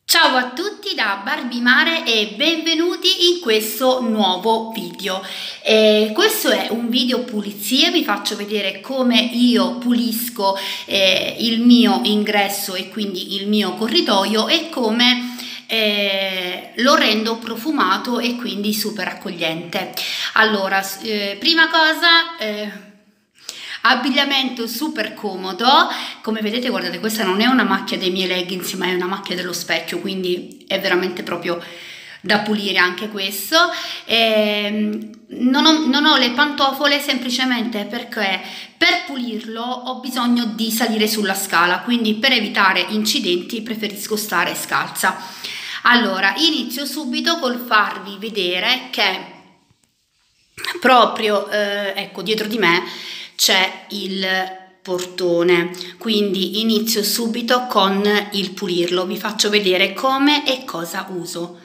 Ciao a tutti da Barbie Mare e benvenuti in questo nuovo video. Questo è un video pulizie, vi faccio vedere come io pulisco il mio ingresso e quindi il mio corridoio e come lo rendo profumato e quindi super accogliente. Allora, prima cosa, abbigliamento super comodo, come vedete, guardate, questa non è una macchia dei miei leggings ma è una macchia dello specchio, quindi è veramente proprio da pulire anche questo. Non ho le pantofole semplicemente perché per pulirlo ho bisogno di salire sulla scala, quindi per evitare incidenti preferisco stare scalza. Allora, inizio subito col farvi vedere che proprio ecco, dietro di me c'è il portone, quindi inizio subito con il pulirlo, vi faccio vedere come e cosa uso.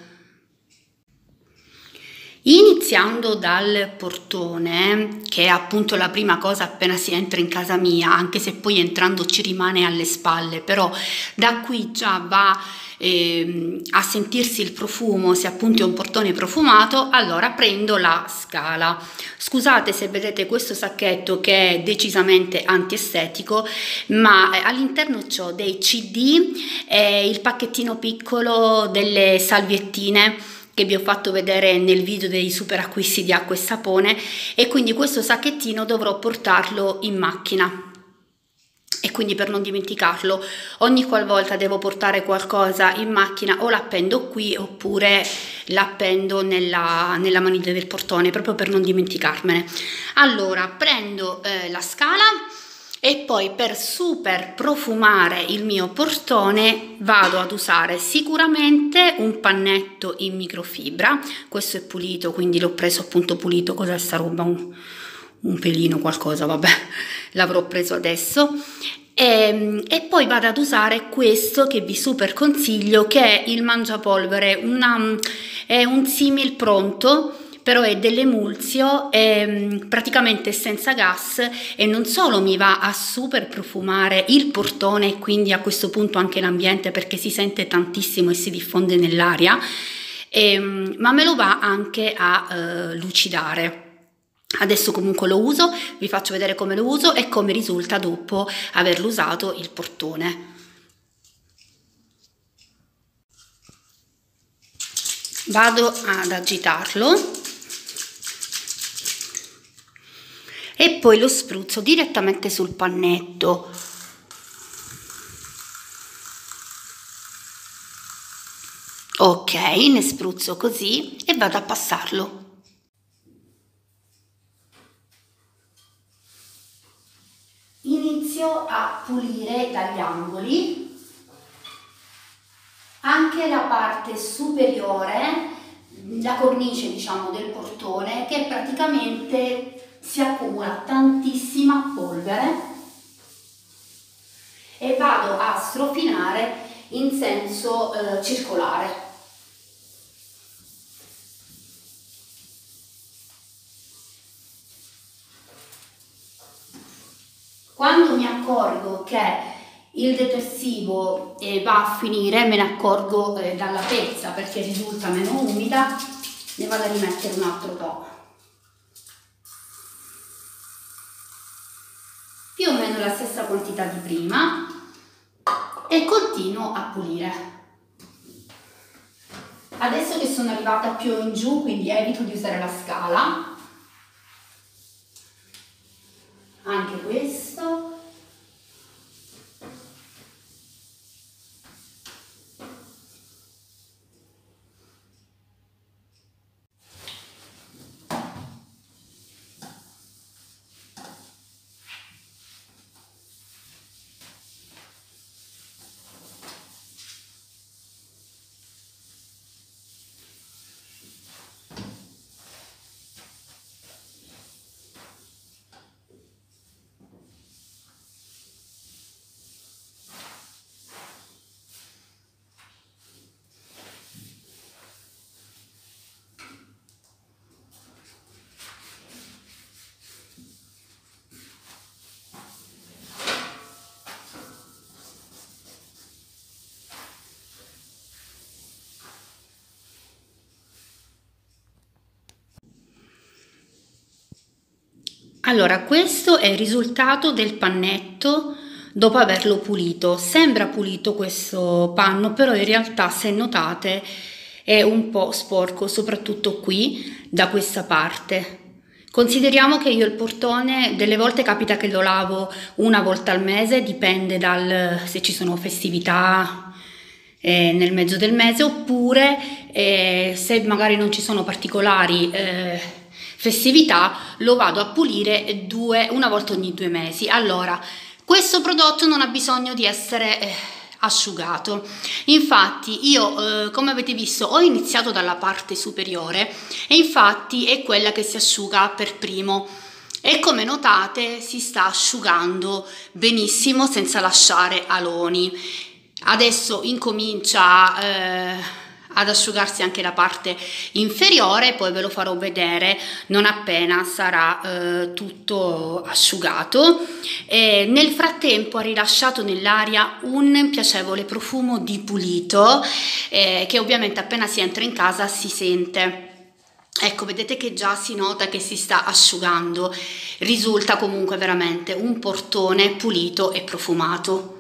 Iniziando dal portone, che è appunto la prima cosa appena si entra in casa mia, anche se poi entrando ci rimane alle spalle, però da qui già va a sentirsi il profumo, se appunto è un portone profumato. Allora prendo la scala. Scusate se vedete questo sacchetto che è decisamente antiestetico, ma all'interno c'ho dei CD e il pacchettino piccolo delle salviettine che vi ho fatto vedere nel video dei super acquisti di acqua e sapone, e quindi questo sacchettino dovrò portarlo in macchina. E quindi, per non dimenticarlo, ogni qualvolta devo portare qualcosa in macchina o l'appendo qui oppure l'appendo nella maniglia del portone, proprio per non dimenticarmene. Allora prendo la scala e poi, per super profumare il mio portone, vado ad usare sicuramente un pannetto in microfibra. Questo è pulito, quindi l'ho preso appunto pulito. Cos'è sta roba? Un pelino, qualcosa, vabbè, l'avrò preso adesso. E poi vado ad usare questo che vi super consiglio, che è il mangiapolvere, è un simil pronto, però è dell'Emulsio, praticamente senza gas, e non solo mi va a super profumare il portone e quindi a questo punto anche l'ambiente, perché si sente tantissimo e si diffonde nell'aria, ma me lo va anche a lucidare. Adesso comunque lo uso, vi faccio vedere come lo uso e come risulta dopo averlo usato il portone. Vado ad agitarlo e poi lo spruzzo direttamente sul pannetto. Ok, ne spruzzo così e vado a passarlo. Inizio a pulire dagli angoli anche la parte superiore, la cornice diciamo del portone, che praticamente si accumula tantissima polvere, e vado a strofinare in senso circolare. Quando mi accorgo che il detersivo va a finire, me ne accorgo dalla pezza, perché risulta meno umida, ne vado a rimettere un altro po'. Più o meno la stessa quantità di prima, e continuo a pulire. Adesso che sono arrivata più in giù, quindi evito di usare la scala, anche questo. Allora, questo è il risultato del pannetto dopo averlo pulito. Sembra pulito questo panno, però in realtà, se notate, è un po' sporco, soprattutto qui, da questa parte. Consideriamo che io il portone delle volte capita che lo lavo una volta al mese, dipende se ci sono festività nel mezzo del mese, oppure se magari non ci sono particolari festività, lo vado a pulire una volta ogni 2 mesi. Allora, questo prodotto non ha bisogno di essere asciugato. Infatti io, come avete visto, ho iniziato dalla parte superiore e infatti è quella che si asciuga per primo, e come notate si sta asciugando benissimo senza lasciare aloni. Adesso incomincia ad asciugarsi anche la parte inferiore, poi ve lo farò vedere non appena sarà tutto asciugato. Nel frattempo ha rilasciato nell'aria un piacevole profumo di pulito che ovviamente appena si entra in casa si sente. Ecco, vedete che già si nota che si sta asciugando, risulta comunque veramente un portone pulito e profumato.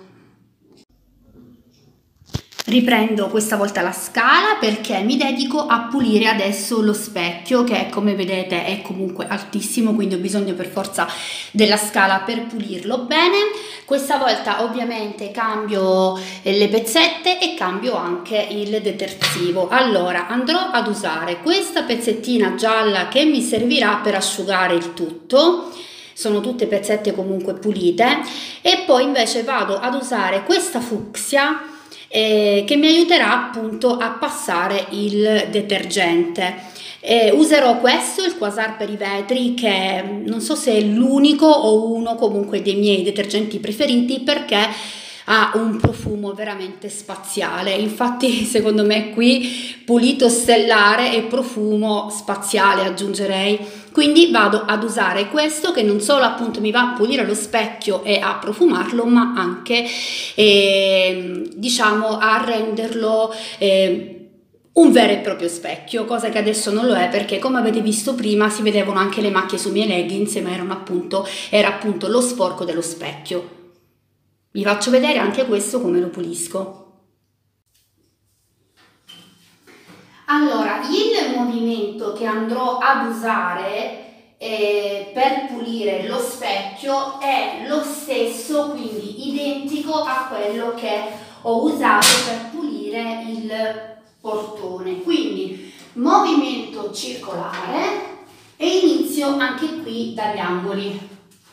Riprendo questa volta la scala perché mi dedico a pulire adesso lo specchio, che come vedete è comunque altissimo, quindi ho bisogno per forza della scala per pulirlo bene. Questa volta ovviamente cambio le pezzette e cambio anche il detersivo. Allora andrò ad usare questa pezzettina gialla che mi servirà per asciugare il tutto. Sono tutte pezzette comunque pulite, e poi invece vado ad usare questa fucsia che mi aiuterà appunto a passare il detergente. Userò questo, il Quasar per i vetri, che non so se è l'unico o uno comunque dei miei detergenti preferiti, perché ha un profumo veramente spaziale. Infatti secondo me qui pulito stellare e profumo spaziale aggiungerei. Quindi vado ad usare questo, che non solo appunto mi va a pulire lo specchio e a profumarlo, ma anche diciamo a renderlo un vero e proprio specchio, cosa che adesso non lo è, perché come avete visto prima si vedevano anche le macchie sui miei leggings, ma era appunto lo sporco dello specchio. Vi faccio vedere anche questo come lo pulisco. Allora, il movimento che andrò ad usare per pulire lo specchio è lo stesso, quindi identico a quello che ho usato per pulire il portone. Quindi movimento circolare e inizio anche qui dagli angoli.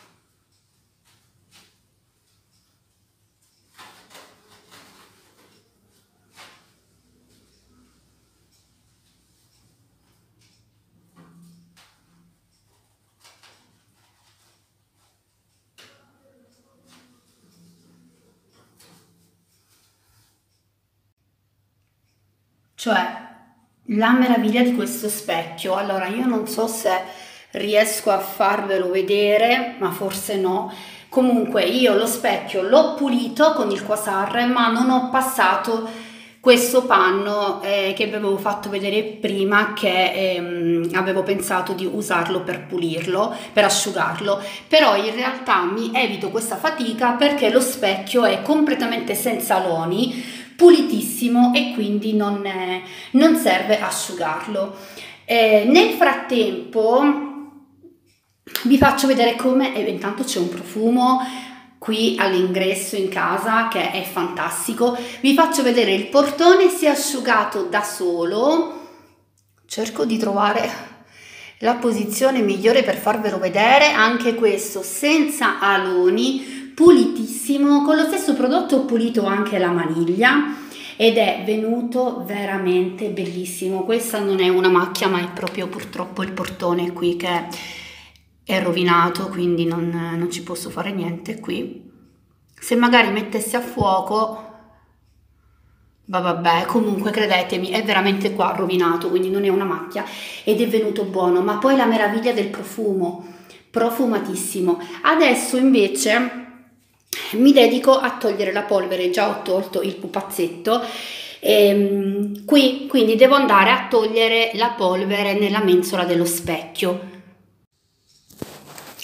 Cioè, la meraviglia di questo specchio. Allora, io non so se riesco a farvelo vedere, ma forse no. Comunque io lo specchio l'ho pulito con il Quasar, ma non ho passato questo panno che vi avevo fatto vedere prima, che avevo pensato di usarlo per pulirlo, per asciugarlo, però in realtà mi evito questa fatica perché lo specchio è completamente senza aloni, pulitissimo, e quindi non serve asciugarlo. Nel frattempo vi faccio vedere come intanto c'è un profumo qui all'ingresso in casa che è fantastico. Vi faccio vedere il portone, si è asciugato da solo. Cerco di trovare la posizione migliore per farvelo vedere. Anche questo senza aloni, pulitissimo. Con lo stesso prodotto ho pulito anche la maniglia ed è venuto veramente bellissimo. Questa non è una macchia, ma è proprio purtroppo il portone qui che è rovinato, quindi non ci posso fare niente qui. Se magari mettessi a fuoco, vabbè, comunque credetemi, è veramente qua rovinato, quindi non è una macchia ed è venuto buono. Ma poi la meraviglia del profumo, profumatissimo. Adesso invece mi dedico a togliere la polvere. Già ho tolto il pupazzetto qui, quindi devo andare a togliere la polvere nella mensola dello specchio.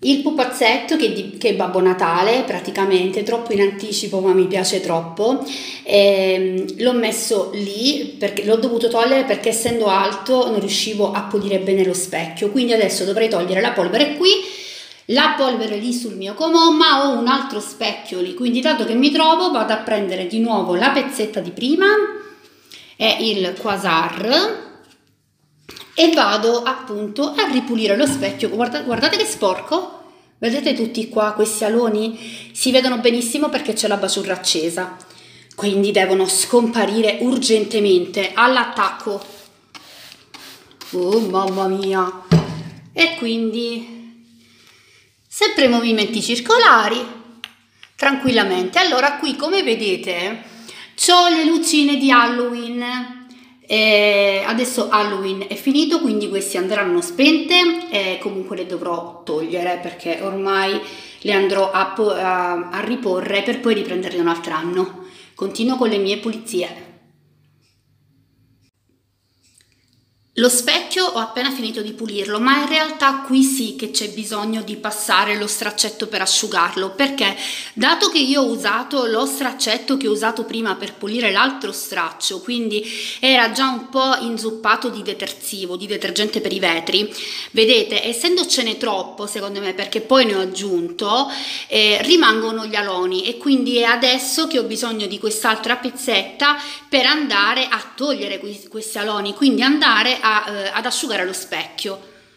il pupazzetto che è Babbo Natale, praticamente troppo in anticipo, ma mi piace troppo. L'ho messo lì perché l'ho dovuto togliere perché essendo alto non riuscivo a pulire bene lo specchio, quindi adesso dovrei togliere la polvere qui, la polvere lì sul mio comò, ma ho un altro specchio lì, quindi dato che mi trovo vado a prendere di nuovo la pezzetta di prima e il Quasar e vado appunto a ripulire lo specchio. Guardate che sporco, vedete tutti qua questi aloni? Si vedono benissimo perché c'è la baciurra accesa, quindi devono scomparire urgentemente all'attacco. Oh mamma mia! E quindi sempre movimenti circolari, tranquillamente. Allora qui come vedete c'ho le lucine di Halloween. Adesso Halloween è finito, quindi questi andranno spente e comunque le dovrò togliere perché ormai le andrò a riporre per poi riprenderle un altro anno. Continuo con le mie pulizie. Lo specchio ho appena finito di pulirlo, ma in realtà qui sì che c'è bisogno di passare lo straccetto per asciugarlo, perché dato che io ho usato lo straccetto che ho usato prima per pulire l'altro straccio, quindi era già un po' inzuppato di detersivo, di detergente per i vetri, vedete, essendocene troppo secondo me, perché poi ne ho aggiunto, rimangono gli aloni e quindi è adesso che ho bisogno di quest'altra pezzetta per andare a togliere questi aloni, quindi andare ad asciugare lo specchio.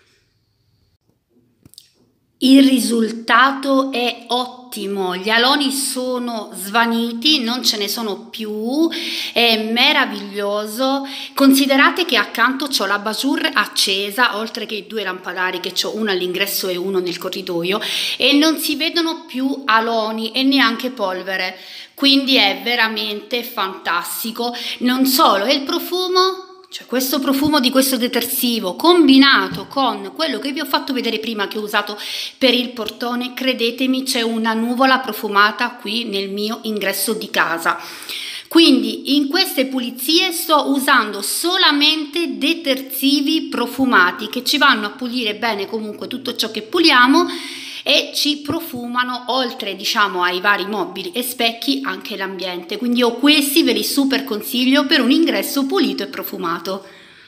Il risultato è ottimo, gli aloni sono svaniti, non ce ne sono più, è meraviglioso. Considerate che accanto c'ho la bajour accesa, oltre che i due lampadari che c'ho, uno all'ingresso e uno nel corridoio, e non si vedono più aloni e neanche polvere, quindi è veramente fantastico. Non solo, e il profumo? Cioè questo profumo di questo detersivo combinato con quello che vi ho fatto vedere prima che ho usato per il portone, credetemi c'è una nuvola profumata qui nel mio ingresso di casa. Quindi in queste pulizie sto usando solamente detersivi profumati che ci vanno a pulire bene comunque tutto ciò che puliamo e ci profumano, oltre diciamo ai vari mobili e specchi, anche l'ambiente. Quindi io questi ve li super consiglio per un ingresso pulito e profumato.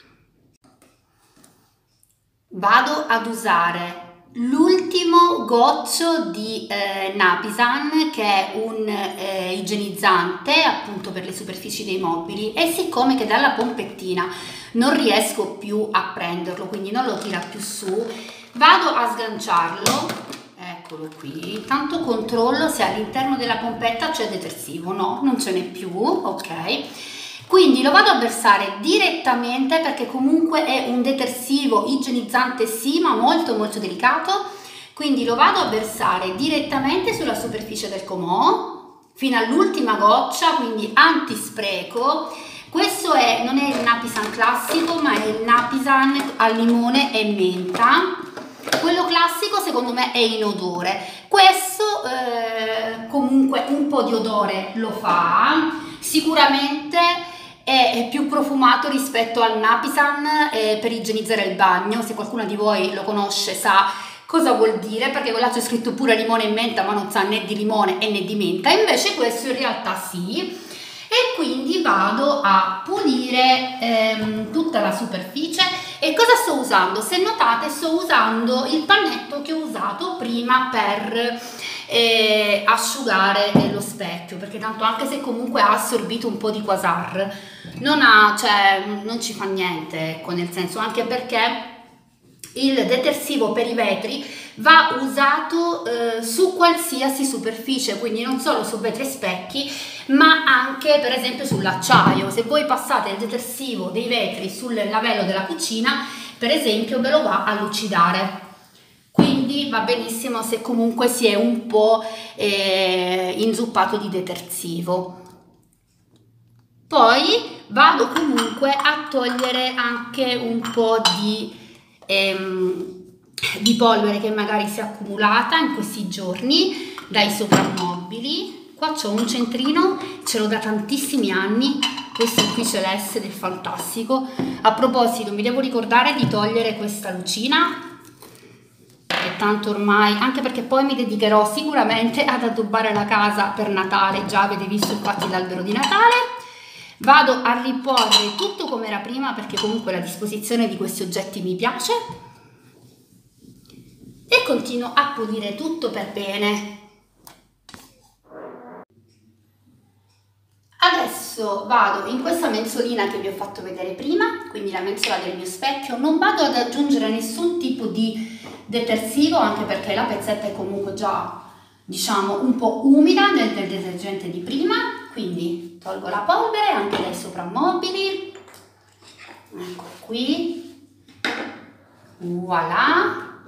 Vado ad usare l'ultimo goccio di Napisan, che è un igienizzante appunto per le superfici dei mobili, e siccome che dalla pompettina non riesco più a prenderlo, quindi non lo tira più su, vado a sganciarlo. Eccolo qui, intanto controllo se all'interno della pompetta c'è detersivo. No, non ce n'è più, ok. Quindi lo vado a versare direttamente perché comunque è un detersivo igienizzante sì, ma molto molto delicato. Quindi lo vado a versare direttamente sulla superficie del comò fino all'ultima goccia, quindi antispreco. Questo non è il Napisan classico, ma è il Napisan al limone e menta. Quello classico secondo me è inodore, questo comunque un po' di odore lo fa, sicuramente è più profumato rispetto al Napisan per igienizzare il bagno. Se qualcuno di voi lo conosce sa cosa vuol dire, perché là c'è scritto pure limone e menta ma non sa né di limone né di menta, invece questo in realtà sì. E quindi vado a pulire tutta la superficie. E cosa sto usando? Se notate sto usando il pannetto che ho usato prima per asciugare lo specchio, perché tanto anche se comunque ha assorbito un po' di Quasar non ci fa niente, ecco, nel senso, anche perché il detersivo per i vetri va usato su qualsiasi superficie, quindi non solo su vetri e specchi, ma anche per esempio sull'acciaio. Se voi passate il detersivo dei vetri sul lavello della cucina, per esempio, ve lo va a lucidare. Quindi va benissimo se comunque si è un po' inzuppato di detersivo. Poi vado comunque a togliere anche un po' di polvere che magari si è accumulata in questi giorni dai soprammobili. Qua c'ho un centrino, ce l'ho da tantissimi anni, questo qui celeste ed è fantastico. A proposito, mi devo ricordare di togliere questa lucina, che tanto ormai, anche perché poi mi dedicherò sicuramente ad addobbare la casa per Natale, già avete visto infatti l'albero di Natale. Vado a riporre tutto come era prima, perché comunque la disposizione di questi oggetti mi piace, e continuo a pulire tutto per bene. Adesso vado in questa mensolina che vi ho fatto vedere prima, quindi la mensola del mio specchio. Non vado ad aggiungere nessun tipo di detersivo, anche perché la pezzetta è comunque già, diciamo, un po' umida del detergente di prima, quindi tolgo la polvere anche dai soprammobili. Ecco qui, voilà,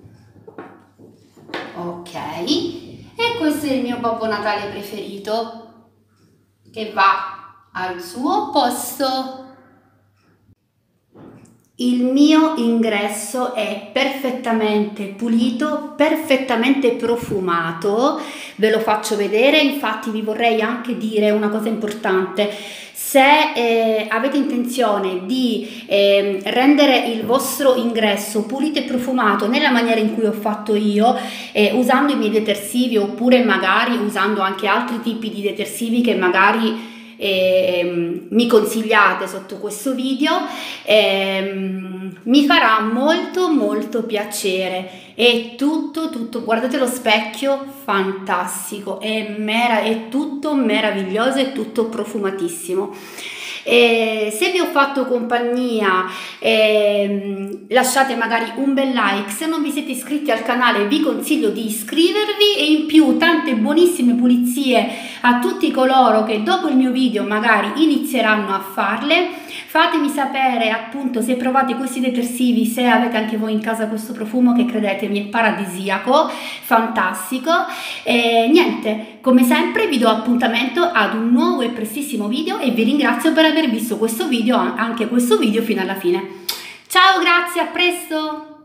ok. E questo è il mio Babbo Natale preferito, che va al suo posto. Il mio ingresso è perfettamente pulito, perfettamente profumato, ve lo faccio vedere. Infatti vi vorrei anche dire una cosa importante: se avete intenzione di rendere il vostro ingresso pulito e profumato nella maniera in cui ho fatto io, usando i miei detersivi, oppure magari usando anche altri tipi di detersivi che magari mi consigliate sotto questo video, mi farà molto piacere. È tutto, guardate lo specchio, fantastico, è tutto meraviglioso, è tutto profumatissimo. Se vi ho fatto compagnia, lasciate magari un bel like. Se non vi siete iscritti al canale vi consiglio di iscrivervi, e in più tante buonissime pulizie a tutti coloro che dopo il mio video magari inizieranno a farle. Fatemi sapere appunto se provate questi detersivi, se avete anche voi in casa questo profumo, che credetemi è paradisiaco, fantastico. Niente, come sempre vi do appuntamento ad un nuovo e prestissimo video, e vi ringrazio per aver visto questo video, anche questo video fino alla fine. Ciao, grazie, a presto!